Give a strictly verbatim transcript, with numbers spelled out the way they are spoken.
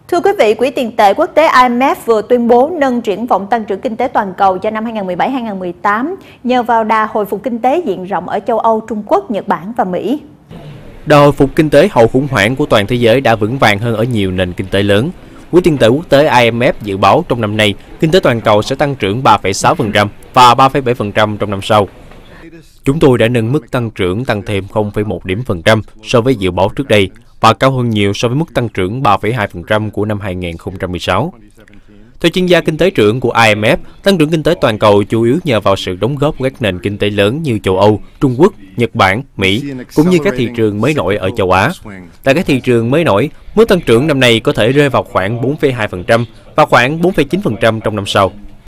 Thưa quý vị, Quỹ tiền tệ quốc tế I M F vừa tuyên bố nâng triển vọng tăng trưởng kinh tế toàn cầu cho năm hai nghìn không trăm mười bảy hai nghìn không trăm mười tám nhờ vào đà hồi phục kinh tế diện rộng ở châu Âu, Trung Quốc, Nhật Bản và Mỹ. Đà hồi phục kinh tế hậu khủng hoảng của toàn thế giới đã vững vàng hơn ở nhiều nền kinh tế lớn. Quỹ tiền tệ quốc tế I M F dự báo trong năm nay, kinh tế toàn cầu sẽ tăng trưởng ba phẩy sáu phần trăm và ba phẩy bảy phần trăm trong năm sau. Chúng tôi đã nâng mức tăng trưởng tăng thêm không phẩy một điểm phần trăm so với dự báo trước đây và cao hơn nhiều so với mức tăng trưởng ba phẩy hai phần trăm của năm hai nghìn không trăm mười sáu. Theo chuyên gia kinh tế trưởng của I M F, tăng trưởng kinh tế toàn cầu chủ yếu nhờ vào sự đóng góp của các nền kinh tế lớn như châu Âu, Trung Quốc, Nhật Bản, Mỹ, cũng như các thị trường mới nổi ở châu Á. Tại các thị trường mới nổi, mức tăng trưởng năm nay có thể rơi vào khoảng bốn phẩy hai phần trăm và khoảng bốn phẩy chín phần trăm trong năm sau.